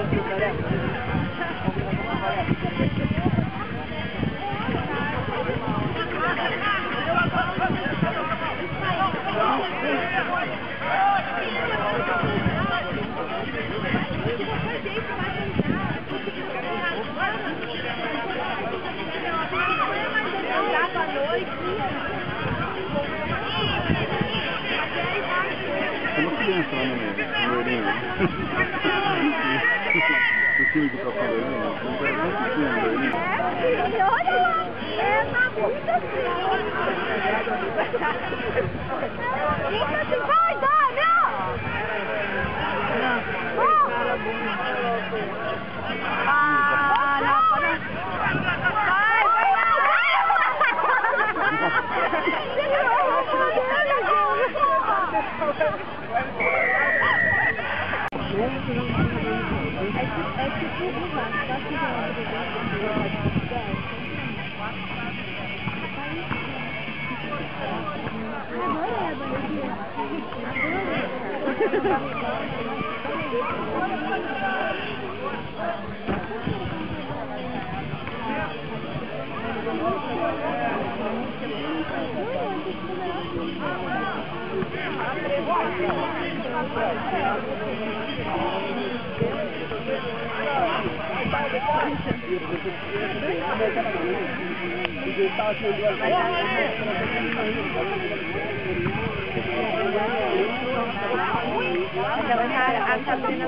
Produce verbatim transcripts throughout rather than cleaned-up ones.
Entrar no Lourinho. O time que tá falando, não quero nem assistir no Lourinho. É, filho, olha lá. É uma puta assim. Fica assim, vai, dá, não! Ah, não, vai, É tipo burlar, só que não Aquela cara, a Sabrina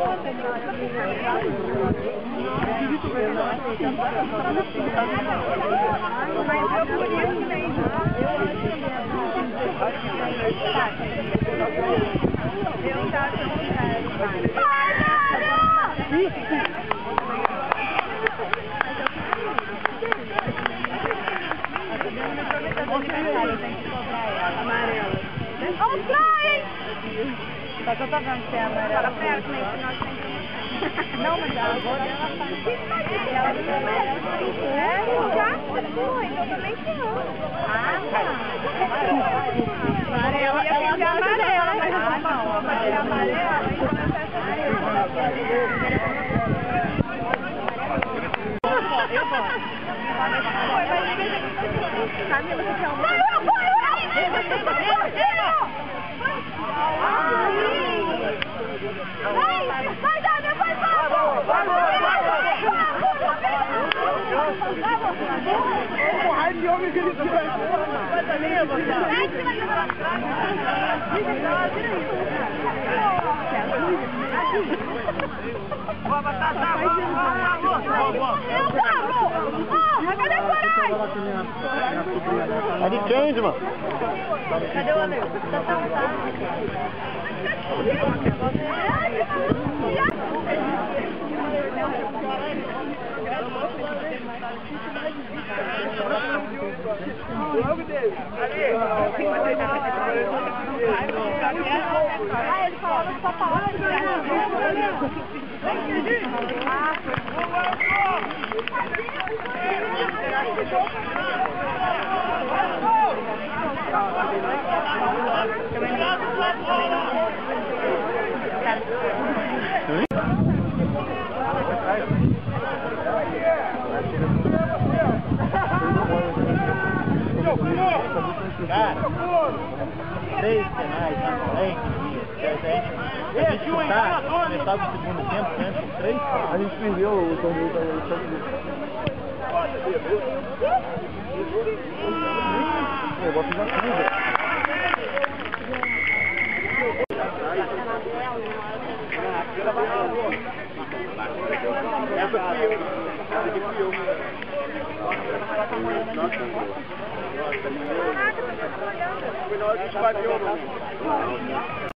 mas eu por isso nem eu tá achando que só que eu tô vendo que é amarela. Fala perto, né? Que nós temos. Não, mas ela agora ela tá. Ela não é amarela. É, já foi. Eu também quero. Ah, tá. Amarela, ia pedir amarela, mas não passou pra pedir amarela. Então eu peço eu gosto. Camila, você quer uma? Vai, vai, Dani, vai, vai! Vai, vai, de homem que ele tira. Vai também, eu vou tirar. Vai, tira aí. Boa, batata, boa, boa, boa. Eu paro! Ah, cadê a coragem? É de Candy, mano. Cadê o amigo? Tá tão Logo dele. Ali. Ah, ele falava só palavras. Cara, três penais na frente, presente. A gente disputar, começar do segundo tempo, né? Por três. A gente perdeu o torneio da Eu vou fazer uma comida. Essa fui eu. Essa aqui fui eu. Nossa, foi na hora que a gente bateu.